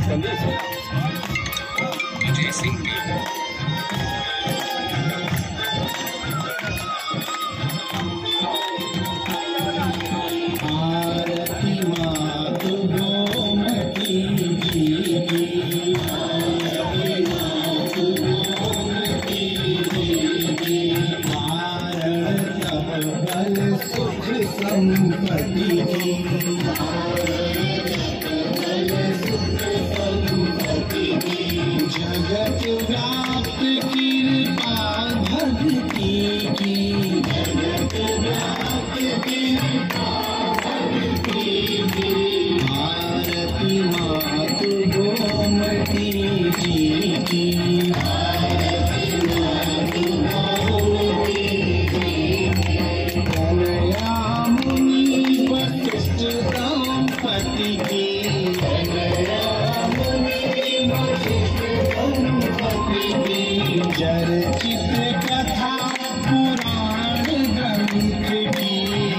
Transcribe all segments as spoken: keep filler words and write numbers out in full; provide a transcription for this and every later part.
विजय सिंह भी जगत व्याप्त कृपा भक्ति की, जगत व्याप्त कृपा भक्ति की, भारती मातु गोमती जी की, भारती मातु गोमती जी की, कन्या मुनि वशिष्ठ दंपति की, चर्चित कथा पुराण ग्रंथ की,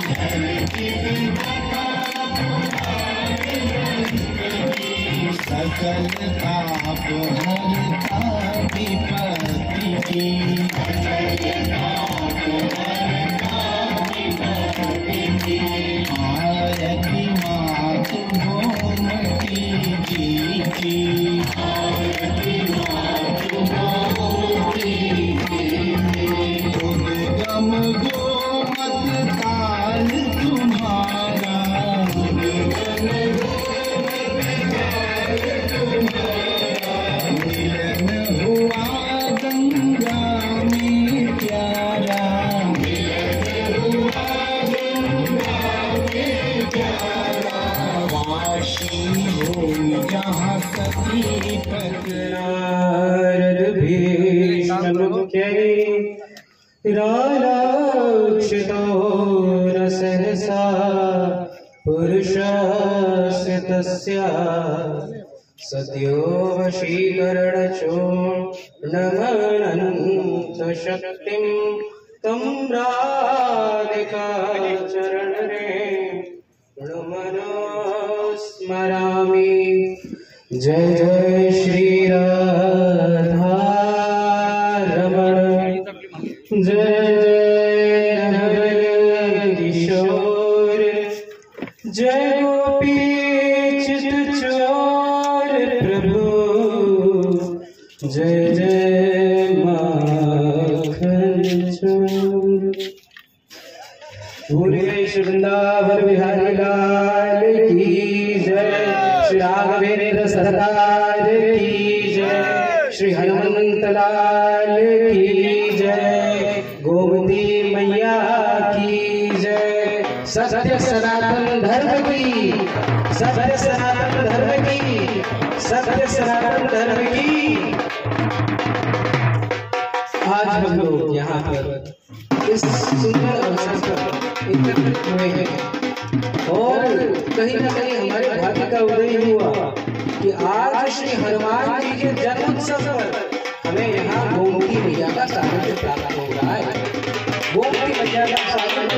सकल ताप हरता विपत्ति की, आरती मातु गोमती जी की, आरती मातु उद्गम गोमत काल तुम्हारा, मिलन हुआ गंगा में प्यारा, वाशी हो जहाँ सती पकरार भीष्ममुख्यै राक्षितो न सहसा पुरुषस्य तस्य सद्यो वशीकरणचूर्णमनन्त शक्तिं तं राधिकाचरणरे मनोस्मरामि। जय जय श्री राधा रमण, जय जय नवल किशोर, जय गोपी चित चोर प्रभु, जय जय माखन चोर। बोले श्री वृंदावन बिहारी लाल की जय, श्री राघवेंद्र सरकार की जय, श्री हनुमंत लाल की जय, गोमती मैया की जय, सत्य सनातन धर्म की, सत्य सनातन धर्म की, सत्य सनातन धर्म की। आज हम लोग यहाँ पर इस सुंदर अवसर पर एकत्रित हुए हैं और कहीं न कहीं हमारे भाग्य का उदय हुआ कि आज श्री हनुमान जी के जन्मोत्सव पर हमें यहाँ गोमती मैया का सानिध्य प्राप्त हो रहा है। गोमती मैया का सानिध्य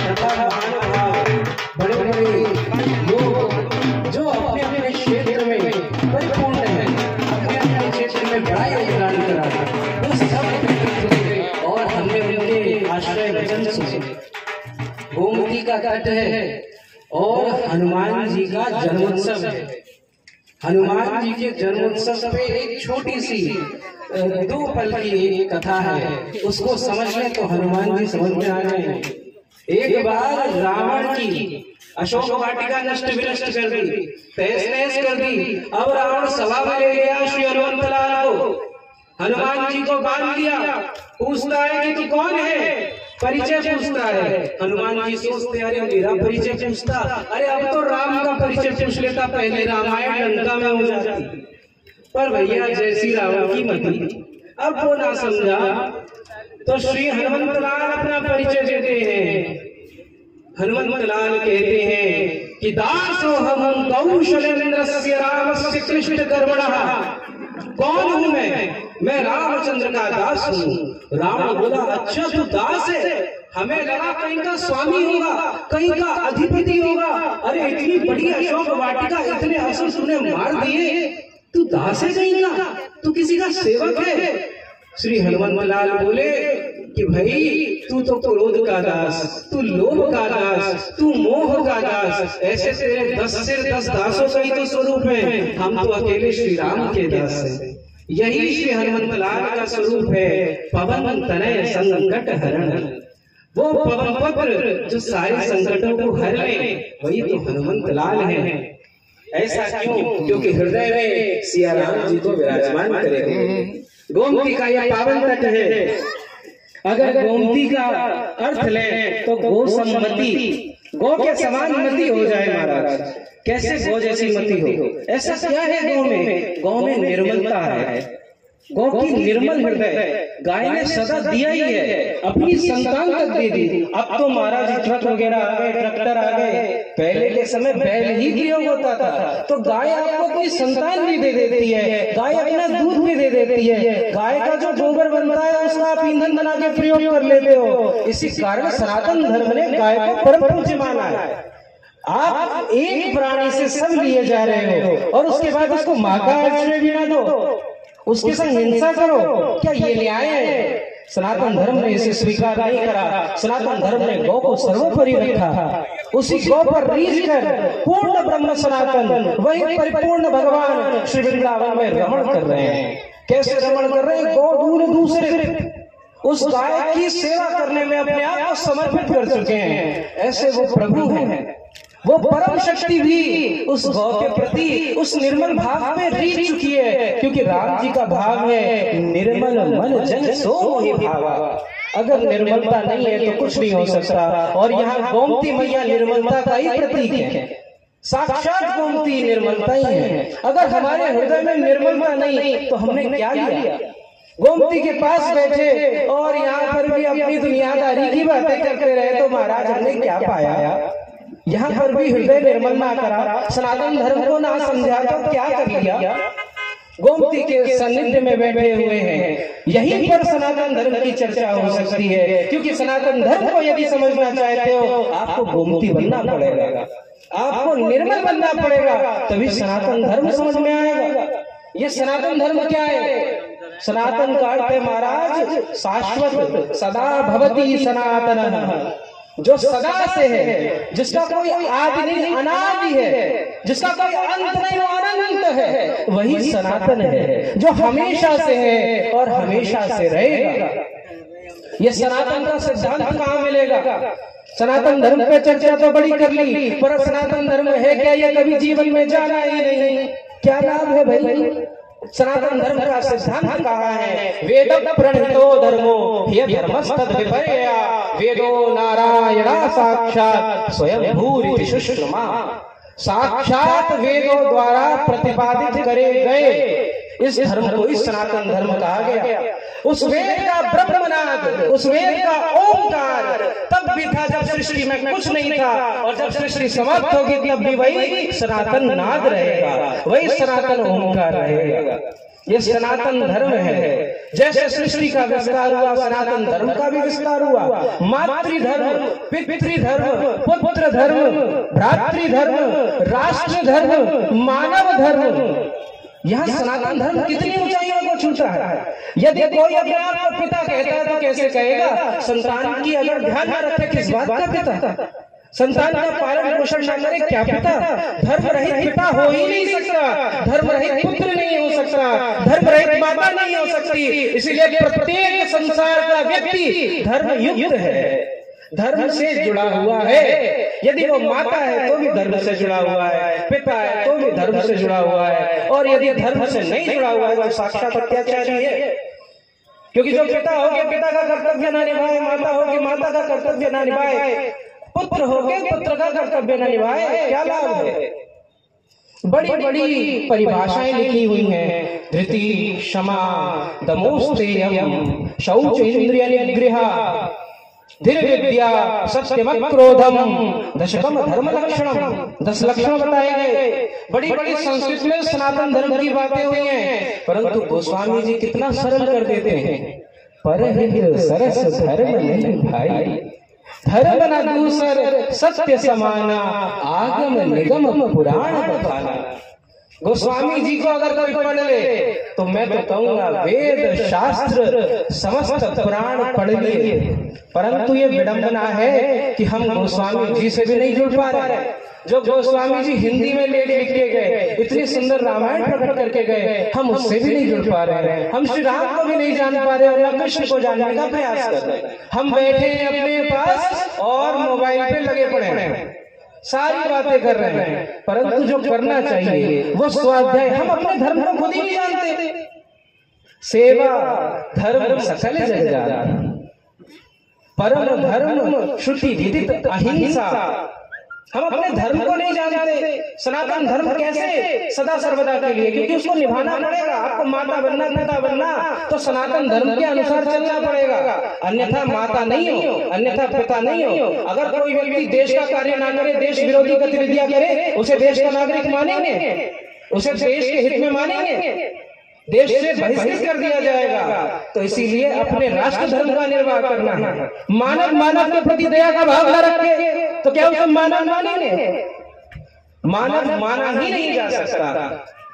बड़े बड़े लोग जो अपने अपने क्षेत्र में परिपूर्ण है, अपने अपने क्षेत्र में बड़ा योगदान करा वो सब और हमने उनके आश्रय वचन सुने। गोमती का तट है और हनुमान जी का जन्मोत्सव है। हनुमान जी के जन्मोत्सव पे एक छोटी सी दो पल की एक कथा है, उसको समझ लें तो हनुमान जी समझ में आ गए। एक बार रावण की अशोक वाटिका नष्ट विनष्ट कर दी, तहस नहस कर दी। अब रावण सभा में ले गया श्री हनुमंत लाल को, हनुमान जी को बांध दिया, पूछता है कि तू कौन है, परिचय पूछता है। हनुमान जी सोचते अरे मेरा परिचय पूछता, अरे अब तो राम का परिचय पूछ लेता, पहले रामायण लंका में हो जाती। पर भैया जैसी रावण की मति, अब वो ना समझा तो श्री हनुमंत लाल अपना परिचय देते हैं। हनुमंत लाल कहते हैं कि दासो हम कौशलेंद्रस्य रामस्य कृष्ण कर्मणः। कौन हूँ मैं? मैं रामचंद्र का दास हूँ। रावण बोला अच्छा तू दास है, हमें लगा कहीं का स्वामी होगा, कहीं का अधिपति होगा। अरे इतनी बड़ी अशोक वाटिका, इतने असुर तूने मार दिए, तू दास है कहीं का, तू किसी का सेवक है। श्री हनुमंत लाल बोले कि भाई तू तो क्रोध का दास, तू लोभ का दास, तू मोह का दास, ऐसे तेरे दस सिर दस दासों का ही तो स्वरूप है, हम तो अकेले श्री राम के दास हैं। यही श्री हनुमंत लाल का स्वरूप है, पवन तनय संकट हरण। वो पवन पुत्र जो सारे संकटों को हर ले, वही तो हनुमंत लाल है। ऐसा क्यों? क्योंकि हृदय में सिया राम जी को विराजमान करेंगे। गोमती का यह पावन तट है। अगर गोमती का अर्थ लें तो गो सम्मति, गो के समान मति हो जाए महाराज। कैसे गो जैसी मति हो? ऐसा क्या है गौ में? गौ में निर्मलता है, गौ की निर्मल हृदय। गाय ने सदा दिया ही है, अपनी संतान तक दे दी। अब तो महाराज ट्रक वगैरह आ गए, ट्रैक्टर आ गए, पहले के समय बैल ही प्रयोग होता था। तो गाय आपको कोई संतान भी दे देती है, गाय अपना दूध भी दे देती है, गाय का जो गोबर बनता है उसका आप ईंधन बना के प्रयोग कर लेते हो। इसी कारण सनातन धर्म ने गाय को परम पूज्य माना है। आप एक प्राणी से सब लिए जा रहे हो और उसके बाद उसको माँ का आश्रय भी ना दो, उसके संग हिंसा करो, क्या ये न्याय है? सनातन धर्म ने इसे स्वीकार नहीं करा। सनातन धर्म ने गौ को सर्वोपरि रखा। उसी गौ पर रीझ कर पूर्ण ब्रह्म सनातन, वही परिपूर्ण भगवान श्री वृंदावन में रमण कर रहे हैं। कैसे रमण कर रहे हैं? गौ दूर दूसरे उस गाय की सेवा करने में अपने आप को समर्पित कर चुके हैं। ऐसे वो प्रभु हैं। वो परम शक्ति भी उस गौ के प्रति उस निर्मल भाव में रीझ चुकी है, क्योंकि राम जी का भाव है निर्मल मन जन सो मोहि भावा। अगर निर्मलता नहीं है तो कुछ नहीं हो सकता। और यहाँ गोमती मैया निर्मलता का ही प्रतीक है। साक्षात गोमती निर्मलता ही है। अगर हमारे हृदय में निर्मलता नहीं तो हमने क्या लिया? गोमती के पास बैठे और यहाँ पर भी अपनी दुनियादारी की बातें करते रहे तो महाराज हमने क्या पाया? यहाँ पर भी हृदय निर्मल ना करा, सनातन धर्म को ना समझा तो क्या कर लिया? गोमती के सानिध्य में बैठे हुए हैं, यहीं पर सनातन धर्म की चर्चा हो सकती है। क्योंकि सनातन धर्म को यदि समझना चाहते हो आपको गोमती बनना पड़ेगा, आपको निर्मल बनना पड़ेगा, तभी सनातन धर्म समझ में आएगा। ये सनातन धर्म क्या है? सनातन का अर्थ है महाराज शाश्वत, सदा भवति सनातन, जो सदा से है, जिसका कोई आदि नहीं, अनादि है, जिसका कोई अंत नहीं, वो अनंत है, वही सनातन है, जो हमेशा से है और हमेशा से रहेगा। ये सनातन का सिद्धांत कहाँ मिलेगा? सनातन धर्म पे चर्चा तो बड़ी कर ली, पर सनातन धर्म है क्या ये कभी जीवन में जाना ही नहीं? क्या लाभ है भाई? सनातन धर्म का सिद्धांत कहा है? वेद प्रणीतो धर्मो ह्य धर्मस्तद विपर्यया, वेदो नारायण साक्षात स्वयं भूरि सुषमा। साक्षात वेदों द्वारा प्रतिपादित करे गए इस धर्म को इस सनातन धर्म कहा गया। उस वेद का ब्रह्मनाद, उस वेद का ओंकार तब भी था जब सृष्टि में कुछ नहीं था, और जब सृष्टि समाप्त होगी तब भी वही सनातन नाद रहेगा, वही सनातन ओंकार रहेगा। ये सनातन धर्म है। जैसे सृष्टि का विस्तार हुआ, सनातन धर्म का भी विस्तार हुआ। मातृधर्म, पितृधर्म, पुत्र धर्म, भ्रातृधर्म, राष्ट्र धर्म, मानव धर्म, यहाँ सनातन धर्म कितनी ऊंचाइयों को छूता है। यदि कोई अपने आप को पिता कहता है तो कैसे कहेगा? संतान की अगर ध्यान न रखे किस बात का पिता? संतान का पालन पोषण न करे क्या पिता? धर्म रहित पिता हो ही नहीं सकता, धर्म रहित पुत्र नहीं हो सकता, धर्म रहित माता नहीं हो सकती। इसलिए प्रत्येक संसार का व्यक्ति धर्म युक्त है, धर्म से जुड़ा हुआ है। यदि वो माता है तो भी धर्म से जुड़ा हुआ है, पिता है तो भी धर्म से जुड़ा हुआ है, और यदि धर्म से नहीं जुड़ा हुआ है तो साक्षात अत्याचारी है। क्योंकि जो पिता हो गया पिता का कर्तव्य ना निभाए, माता हो गई माता का कर्तव्य ना निभाए, पुत्र हो गए पुत्र का कर्तव्य न निभाए, क्या लाभ है? बड़ी बड़ी परिभाषाएं लिखी हुई हैं। धृति, क्षमा, दमोस्तेयम, शौच इंद्रिय निग्रह, धीर विद्या, सत्यम क्रोधम, दशकम धर्म लक्षणम, दस लक्षण बताए गए। बड़ी बड़ी संस्कृत में सनातन धर्म की बातें हुई हैं, परंतु गोस्वामी जी कितना सरल कर देते हैं। परहित सरस धर्म नहीं भाई, धर्म न दूसर सत्य समाना, आगम निगम पुराण बताना। गोस्वामी जी को अगर कोई पढ़ ले तो मैं तो कहूंगा वेद शास्त्र समस्त पुराण पढ़ लिए, परंतु ये विडंबना है कि हम गोस्वामी जी से भी नहीं जुड़ पा रहे। जो गोस्वामी जी हिंदी में लेख लिख के गए, इतनी सुंदर रामायण प्रकट करके गए, हम उससे भी नहीं जुड़ पा रहे हैं। हम श्री राम को भी नहीं जान पा रहे और न कृष्ण को जानने का प्रयास कर रहे हैं। हम बैठे हैं अपने पास और मोबाइल पे लगे पड़े हैं, सारी बातें कर रहे हैं, परंतु जो करना चाहिए वो स्वाध्याय। हम अपने धर्म को खुद ही नहीं जानते। सेवा धर्म सकल जग जाना, परम धर्म श्रुति विदित अहिंसा। हम अपने धर्म को नहीं जानते। सनातन धर्म कैसे सदा सर्वदा के लिए, क्योंकि उसको निभाना पड़ेगा। आपको माता बनना, पिता बनना, तो सनातन धर्म के अनुसार चलना पड़ेगा, अन्यथा माता नहीं हो, अन्यथा पिता नहीं हो। अगर कोई व्यक्ति देश का कार्य ना करे, देश विरोधी गतिविधियां करे, उसे देश का नागरिक मानेंगे? उसे देश के हित में मानेंगे? देश से बहिष्कृत कर दिया जाएगा। तो इसीलिए अपने राष्ट्र धर्म का निर्वाह करना है। मानव मानव के प्रति दया का भाव न रखे तो क्या उसे मानव मानेंगे? मानव माना ही नहीं जा सकता।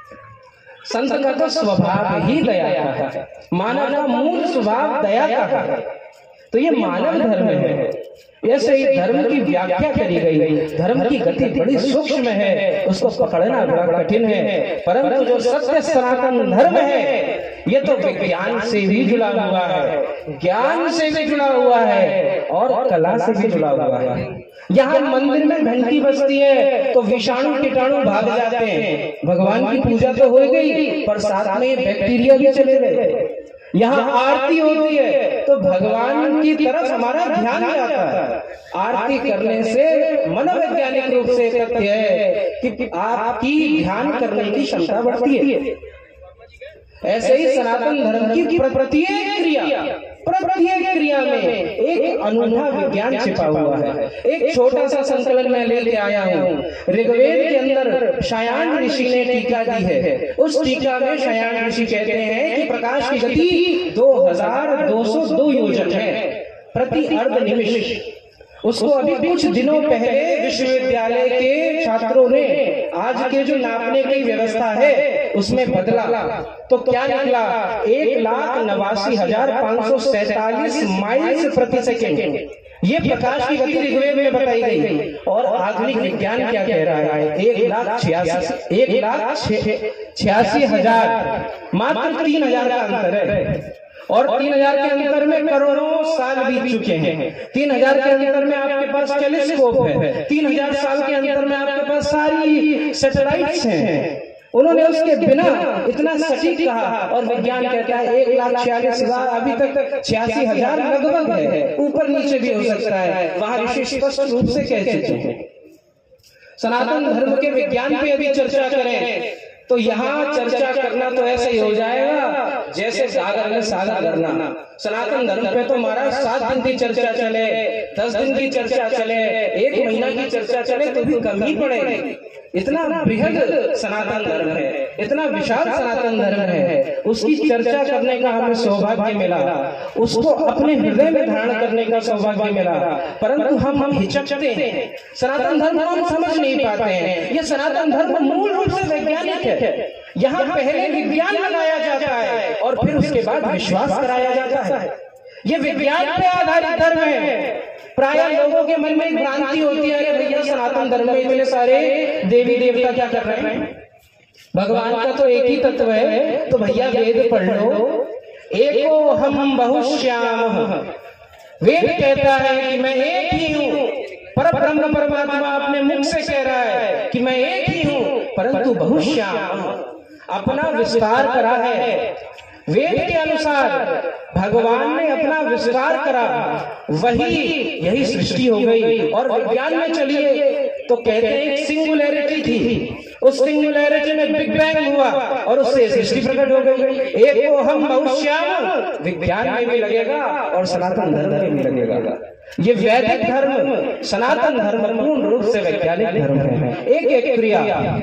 संत का तो स्वभाव ही दया का है, मानव का मूल स्वभाव दया का है, तो ये मानव धर्म है। ऐसे ही धर्म की व्याख्या करी गई। धर्म की गति बड़ी सूक्ष्म है, उसको पकड़ना बड़ा कठिन है, परंतु जो सत्य सनातन धर्म है ये तो विज्ञान से भी जुड़ा हुआ है, ज्ञान से भी जुड़ा हुआ है और कला से भी जुड़ा हुआ है। यहाँ मंदिर में घंटी बजती है तो विषाणु कीटाणु भाग जाते हैं। भगवान की पूजा तो हो गई, पर साथ में बैक्टीरिया भी चले गए। यहाँ आरती होती है तो भगवान की तरफ हमारा ध्यान जाता है। आरती करने से मनोवैज्ञानिक रूप से तथ्य है कि आपकी ध्यान करने की क्षमता बढ़ती है। ऐसे ही सनातन धर्म की प्रत्येक क्रिया प्रत्येक क्रिया में एक अनूठा विज्ञान छिपा हुआ है। एक छोटा सा संकलन मैं लेके आया हूँ। ऋग्वेद के अंदर शयान ऋषि ने टीका दी है। उस टीका में शयान ऋषि कहते हैं कि प्रकाश की गति दो हजार दो सौ दो योजन है प्रति अर्ध निमिष। उसको अभी कुछ दिनों पहले विश्वविद्यालय के छात्रों ने आज के जो नापने की व्यवस्था है उसमें बदला, तो क्या निकला? एक लाख नवासी हजार पांच सौ सैतालीस माइल्स प्रति सेकेंड। ये प्रकाश की गति ऋग्वेद में बताई गई। और आधुनिक विज्ञान क्या कह रहा है? एक लाख छियासी एक लाख छियासी हजार मात्र तीन हजार का अंतर है। और तीन हजार के अंतर में करोड़ों साल बीत चुके हैं। तीन हजार के अंतर में आपके पास टेलीस्कोप है। तीन हजार साल के अंतर में आपके पास सारी सैटेलाइट्स हैं। उन्होंने उसके बिना इतना सटीक कहा और विज्ञान कहता है एक लाख छियालीस हजार अभी तक छियासी हजार लगभग है, ऊपर नीचे भी हो सकता है। वहां ऋषि स्पष्ट रूप से कह चुके हैं। सनातन धर्म के विज्ञान पे यदि चर्चा करें तो यहाँ चर्चा करना तो ऐसे ही हो जाएगा जैसे सागर में सागर करना। सनातन धर्म पे तो महाराज सात दिन की चर्चा चले, दस दिन की चर्चा चले, एक महीना की चर्चा चले तो भी कम ही पड़ेगी। इतना बृहद सनातन धर्म है, इतना विशाल सनातन धर्म है, उसकी चर्चा करने का हमें सौभाग्य मिला, उसको अपने हृदय में धारण करने का सौभाग्य मिला, परंतु हम हम हिचकते हैं। सनातन धर्म हम समझ नहीं पाते हैं। यह सनातन धर्म मूल रूप से वैज्ञानिक है। यहाँ पहले विज्ञान लगाया जाता है और फिर उसके बाद विश्वास कराया जाता है। ये विज्ञान पे आधारित धर्म है। प्राय लोगों के मन में एक भ्रांति होती है, अरे भैया सनातन धर्म में इतने सारे देवी देवता क्या कर रहे हैं? भगवान का तो एक ही तत्व है, तो भैया वेद पढ़ लो। एको हम बहुश्याम, वेद कहता है कि मैं एक ही हूँ। पर ब्रह्म परमात्मा अपने मुख से कह रहा है कि मैं एक ही हूँ, परंतु बहुश्याम अपना विस्तार करा है। वेद के अनुसार भगवान ने अपना विस्तार करा, वही यही सृष्टि हो गई। और विज्ञान में चलिए तो कहते हैं एक सिंगुलैरिटी थी, उस सिंगुलैरिटी में बिग बैंग हुआ और उससे सृष्टि प्रकट हो गई। एक को हम बहुश्याम विज्ञान में भी लगेगा और सनातन धर्म में भी लगेगा। ये वैदिक धर्म, सनातन धर्म पूर्ण रूप से वैज्ञानिक धर्म है। एक एक क्रिया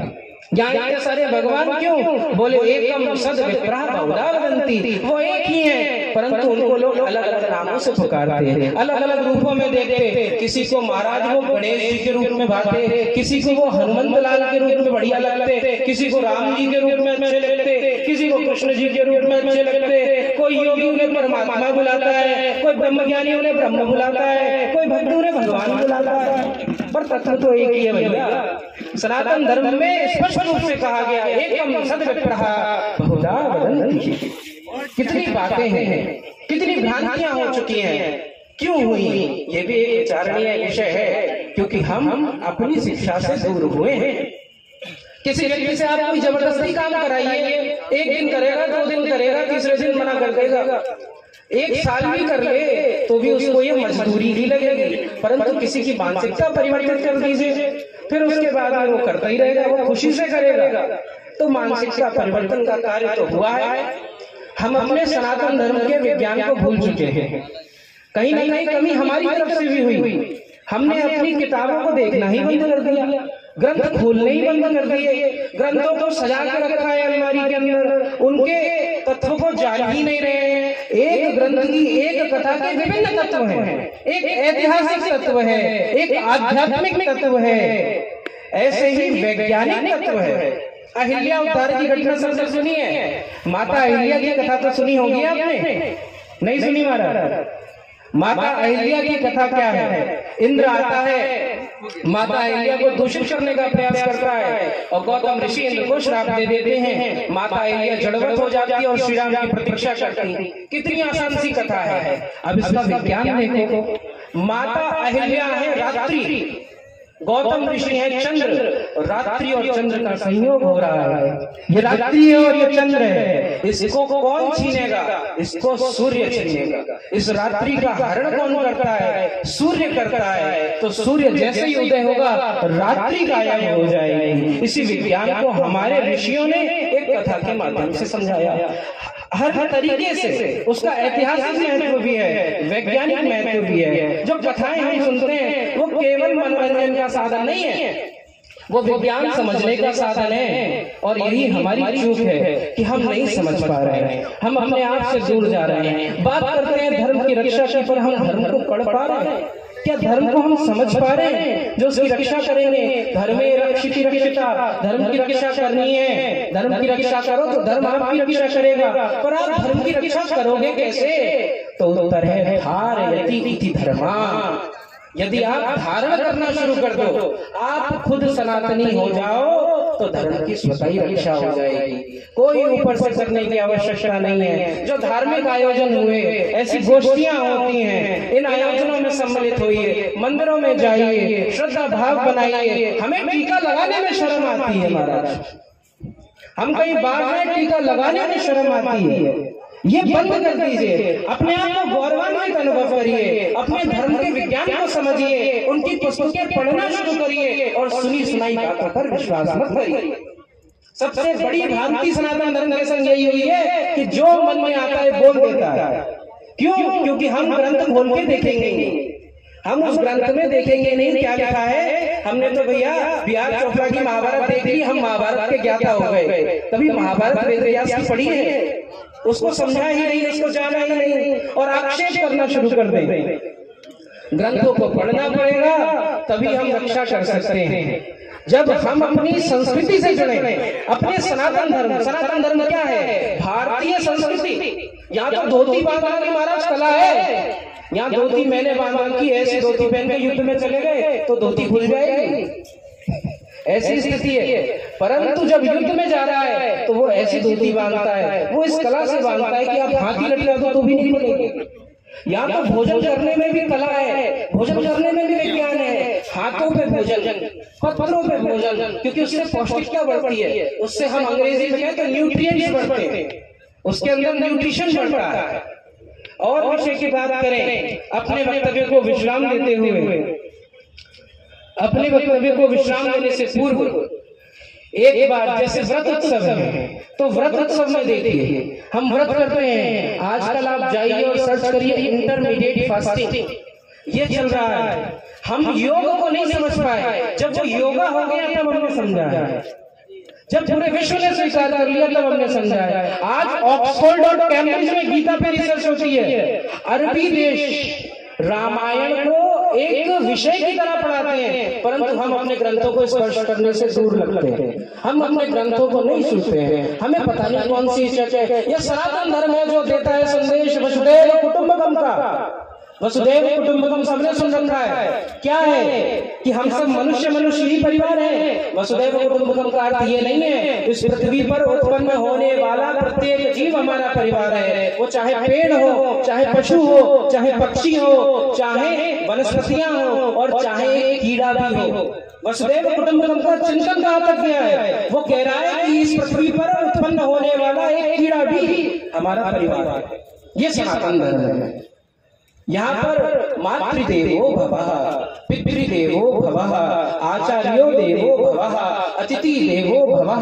ज्ञान के सारे भगवान क्यों? बोले एकम सद विप्रः बहुधा वदन्ति, वो एक ही है परंतु उनको लोग अलग अलग नामों से पुकारते हैं, अलग अलग रूपों में देखते। किसी को महाराज वो गणेश जी के रूप में भाते, किसी को वो हनुमंत लाल के रूप में बढ़िया लगते, किसी को राम जी के रूप में अच्छे लगते, किसी को कृष्ण जी के रूप में अच्छे लगते। कोई योगी उन्हें परमात्मा बुलाता है, कोई ब्रह्मज्ञानी उन्हें ब्रह्म बुलाता है, कोई भक्त उन्हें भगवान बुलाता है, पर तत्व तो एक ही है भैया। सनातन धर्म में स्पष्ट रूप से कहा गया एकम सद विप्रः बहुधा वदन्ति। कितनी बातें हैं, कितनी भ्रांतियां हो चुकी हैं, क्यों हुई? ये भी एक विचारणीय विषय है, क्योंकि हम अपनी शिक्षा से दूर हुए हैं। किसी व्यक्ति से आप कोई जबरदस्ती काम कराइए, एक दिन करेगा, दो दिन करेगा, तीसरे दिन मना कर देगा, एक साल भी कर ले तो भी उसको ये मजदूरी ही लगेगी। परंतु किसी की मानसिकता परिवर्तित कर दीजिए, फिर उसके बाद में वो करता ही रहेगा, वो खुशी से करेगा। तो मानसिकता परिवर्तन का कार्य तो हुआ है। हम अपने सनातन धर्म के विज्ञान को भूल चुके हैं। कहीं ना कहीं कमी हमारी तरफ से भी हुई। हमने अपनी किताबों को देखना ही बंद कर दिया, ग्रंथ खोलने ही बंद कर दिए, ग्रंथों को सजा के रखा है अलमारी के अंदर, उनके तत्व को जान ही नहीं रहे हैं। एक ग्रंथ की, एक कथा के विभिन्न तत्व हैं, एक ऐतिहासिक तत्व है, एक आध्यात्मिक तत्व है, ऐसे ही वैज्ञानिक तत्व है। अहिल्या उद्धार की घटना सबने सुनी है, माता अहिल्या की कथा तो सुनी होगी आपने, नहीं सुनी महाराज? माता अहिल्या की कथा क्या है? इंद्र आता है, माता अहिल्या को दूषित करने का प्रयास करता है और गौतम ऋषि इंद्र को श्राप दे देते हैं। माता अहिल्या जड़वत हो जाती है और श्री राम की प्रतीक्षा करती है। कितनी आसान सी कथा है। अब इसका विज्ञान देखो। माता अहिल्या है रात्रि, गौतम ऋषि है चंद्र। रात्रि और चंद्र का संयोग हो रहा है, ये रात्रि है और ये चंद्र है। इसको कौन छीनेगा? इसको सूर्य छीनेगा। इस रात्रि का हरण कौन करता है? सूर्य करता है। तो सूर्य जैसे ही उदय होगा रात्रि गायब हो जाएगी। इसी विज्ञान को हमारे ऋषियों ने एक कथा के माध्यम से समझाया। हर हर तरीके से उसका ऐतिहासिक महत्व भी है, वैज्ञानिक महत्व भी है। जो कथाएं हम सुनते हैं वो केवल मनोरंजन का साधन नहीं है, वो विज्ञान समझने का साधन है। और यही हमारी चूक है कि हम नहीं समझ पा रहे हैं, हम अपने आप से दूर जा रहे हैं। बात करते हैं धर्म की रक्षा की, पर हम धर्म को पढ़ पा रहे हैं क्या? धर्म को हम समझ पा रहे हैं जो उसकी रक्षा करेंगे? धर्मे रक्षिति रक्षिता, धर्म की रक्षा करनी है, धर्म की रक्षा करो तो धर्म आपकी रक्षा करेगा। पर आप धर्म की रक्षा करोगे कैसे? तो उत्तर है धारयति इति धर्मा। यदि आप धारण करना शुरू कर दो, आप खुद सनातनी हो जाओ, तो धर्म की स्वतः ही रक्षा हो जाएगी। कोई ऊपर से करने की आवश्यकता नहीं है। जो धार्मिक आयोजन हुए, ऐसी गोष्ठियां होती हैं, इन आयोजनों में सम्मिलित होइए, मंदिरों में जाइए, श्रद्धा भाव बनाइए। हमें टीका लगाने में शर्म आती है महाराज, हम कहीं बाहर में टीका लगाने में शर्म आती है। ये बंद कर दीजिए, अपने आप को गौरवान्वित अनुभव करिए, अपने धर्म के विज्ञान को समझिए, उनकी पुस्तकें पढ़ना शुरू करिए और सुनी सुनाई बातों पर विश्वास मत करिए। सबसे बड़ी भ्रांति सनातन धर्म के संग यही हुई है कि जो मन में आता है बोल देता है। क्यों? क्योंकि हम ग्रंथ खोल के देखेंगे, हम उस ग्रंथ में देखेंगे नहीं क्या लिखा है। हमने तो भैया बी आर चोपड़ा की महाभारत देख ली, हम महाभारत के ज्ञाता हो गए। कभी महाभारत वेद व्यास की पढ़ी है? उसको समझा ही नहीं, उसको जाना ही नहीं, और आक्षेप करना शुरू कर दें। ग्रंथों को पढ़ना पड़ेगा, तभी हम रक्षा कर सकते हैं। जब हम अपनी संस्कृति से जुड़े, अपने सनातन धर्म, सनातन धर्म क्या है? भारतीय संस्कृति। यहाँ तो धोती बांधना की महाराज कला है, यहाँ धोती मैंने बांधा की, ऐसी धोती पहन के युद्ध में चले गए तो धोती खुल जाएगी, ऐसी स्थिति है। परंतु जब युद्ध में जा रहा है तो वो ऐसी धोती बांधता है, वो इस कला से बांधता है कि आप हाथी लटका दो तो भी नहीं खुलेंगे। यहाँ तो भोजन करने में भी कला है, भोजन करने में भी विज्ञान है। हाथों पे भोजन, पत्थरों पे भोजन, क्योंकि उससे पौष्टिकता बढ़ती है, उससे हम अंग्रेजी में कहते हैं न्यूट्रिएंट्स बढ़ते हैं, उसके अंदर न्यूट्रिशन बढ़ता है। और विषय की बात करें, अपने वक्तव्य को विश्राम देते हुए, अपने वक्तव्य को विश्राम देने से पूर्व एक बार, जैसे व्रत उत्सव है, तो व्रत उत्सव में देखिए हम व्रत करते हैं। आजकल आप जाइए और सर्च करिए इंटरमीडिएट फास्टिंग, ये चल रहा है। हम योग को नहीं समझ पाए, जब वो योगा हो गया तब हमने समझा है। जब पूरे विश्व ने स्वीकार कर लिया तब हमने समझा है। आज ऑक्सफोर्ड और कैम्ब्रिज में गीता पे रिसर्च होती है। अरबी देश रामायण को एक विषय की तरह पढ़ाते हैं, परंतु हम अपने ग्रंथों को स्पर्श करने से दूर लगते हैं। हम अपने ग्रंथों को नहीं सुनते हैं। हमें पता नहीं कौन सी चर्च है। यह सनातन धर्म है जो देता है संदेश वसुधैव कुटुंबकम का। वसुधैव कुटुंबकम सबने सुन रखा है। क्या है कि हम सब मनुष्य मनुष्य ही परिवार है। वसुधैव कुटुंबकम का अर्थ ये नहीं है इस पृथ्वी पर उत्पन्न होने वाला प्रत्येक जीव हमारा परिवार है। वो चाहे पेड़ हो, चाहे पशु हो, चाहे पक्षी हो, चाहे वनस्पतियां हो और चाहे कीड़ा भी हो। वसुधैव कुटुंबकम का चिंतन कहाँ तक गया है? वो कह रहा है कि इस पृथ्वी पर उत्पन्न होने वाला एक कीड़ा भी हमारा परिवार है। ये सनातन धर्म है। यहाँ पर मातृदेवो भवः, पितृदेवो भवः, आचार्यो देवो भवः, अतिथि देवो भवः।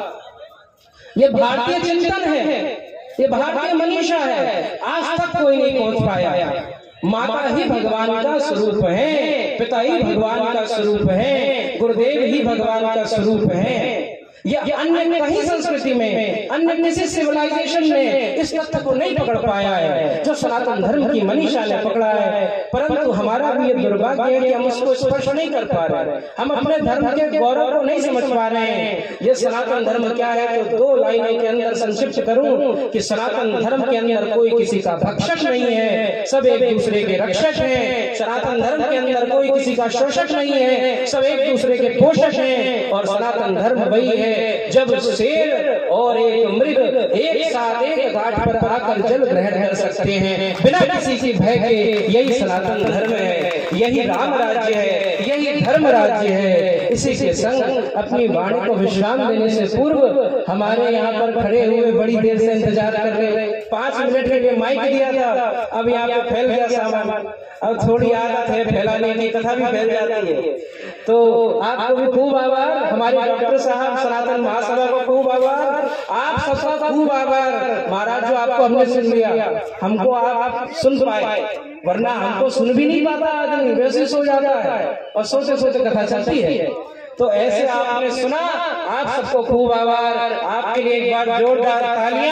ये भारतीय चिंतन है, ये भारतीय मनीषा है। आज तक कोई नहीं पहुंच पाया। माता ही भगवान का स्वरूप है, पिता ही भगवान का स्वरूप है, गुरुदेव ही भगवान का स्वरूप है। या अन्य कहीं संस्कृति में, अन्य किसी सिविलाइजेशन ने इस तत्व को नहीं पकड़ पाया है जो सनातन धर्म की मनीषा ने पकड़ा है। परंतु हमारा भी ये दुर्भाग्य है कि हम उसको स्पर्श नहीं कर पा रहे। हम अपने धर्म के गौरव को नहीं समझ पा रहे हैं। ये सनातन धर्म क्या है तो दो लाइनों के अंदर संक्षिप्त करूं कि सनातन धर्म के अंदर कोई किसी का भक्षक नहीं है, सब एक दूसरे के रक्षक हैं। सनातन धर्म के अंदर कोई किसी का शोषक नहीं है, सब एक दूसरे के पोषक हैं। और सनातन धर्म वही है जब शेर और एक मृग एक साथ एक घाट पर आकर जल ग्रहण कर सकते हैं बिना किसी की भय के। यही सनातन धर्म है, यही राम राज्य है, यही धर्म राज्य है। इसी के संग अपनी वाणी को विश्राम देने से पूर्व हमारे यहाँ पर खड़े हुए बड़ी देर से इंतजार कर रहे, पांच मिनट के लिए माइक दिया था, अब यहाँ पे फैल गया सामान। अब थोड़ी आदत है फैलाने की, कथा भी फैल जाती है। तो आपको भी खूब आभार, हमारे डॉक्टर साहब सनातन महासभा को खूब आभार, आप सबका खूब आभार महाराज जो आपको हमने सुन लिया, हमको आप सुन पाए, वरना हमको सुन भी नहीं पाता आदमी, वैसे सो जाता है और सोते सोते कथा चलती है। तो ऐसे आपने सुना, आप सबको खूब आभार। आपके लिए एक बार जोरदार तालियां।